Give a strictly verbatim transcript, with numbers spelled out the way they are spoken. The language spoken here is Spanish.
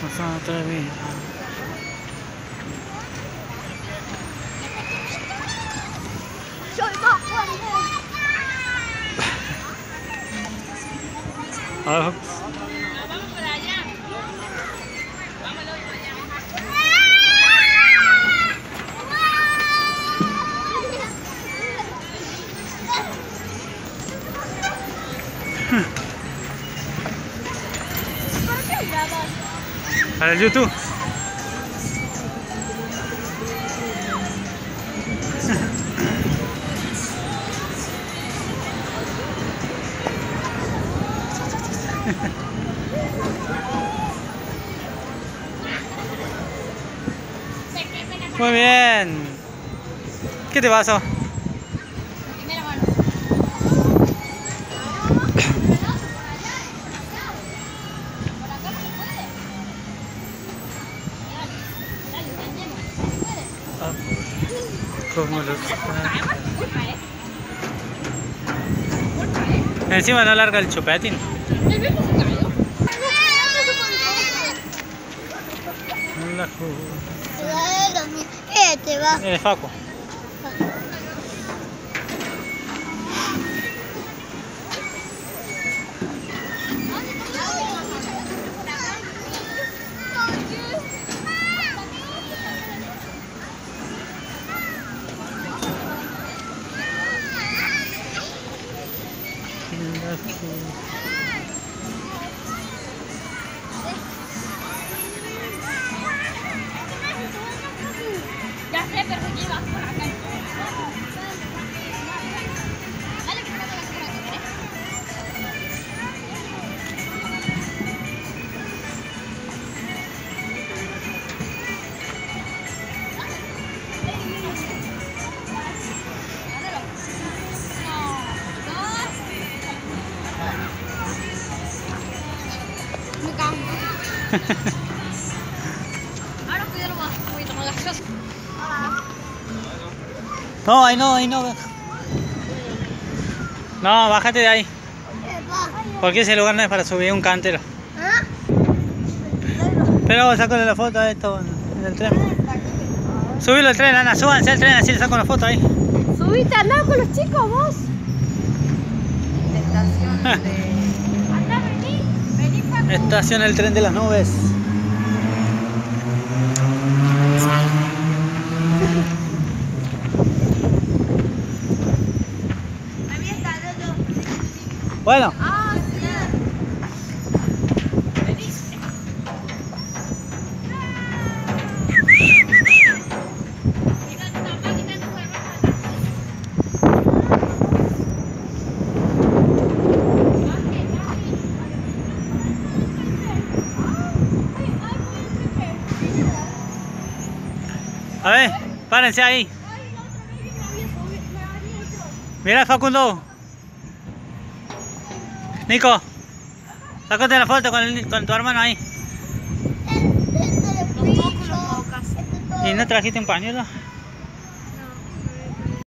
otra vez. Soy más fuerte. Ah, Vamos por allá. Vámonos por allá. ¿Por qué grabas? para el YouTube. Muy bien. ¿Qué te pasó? Primera mano. Por acá no se puede. Dale, dale, intentemos. ¿Se puede? Ah, ¿cómo lo Además, tu culpa, ¿eh? Tu culpa, ¿eh? Encima no larga el chupetín. El viejo se cayó. No la jugo. Este va. Eh, Facu. Ya sé, pero aquí vas por acá. Dale, que saco la cámara, ¿querés? Agárralo. Uno, dos. Me canso. Ahora cuidado más, un poquito más gaseoso. No, ahí no, ahí no. No, bájate de ahí. Porque ese lugar no es para subir un cantero. Pero vamos a sacarle la foto a esto en el tren. Subilo al tren, Ana, súbanse al tren, así le saco una foto ahí. Subiste a andar con los chicos vos. Estación de... Anda, vení, vení, Facu. Estación el tren de las nubes. Había estado yo. Bueno, Ah, sí. Vení. Quítate tu mamá, quítate tu hermana. Baje, baje. a ver, párense ahí. Mira, Facundo. Nico, sácate la foto con, el, con tu hermano ahí. Los mocos, los mocas. ¿Y no trajiste un pañuelo?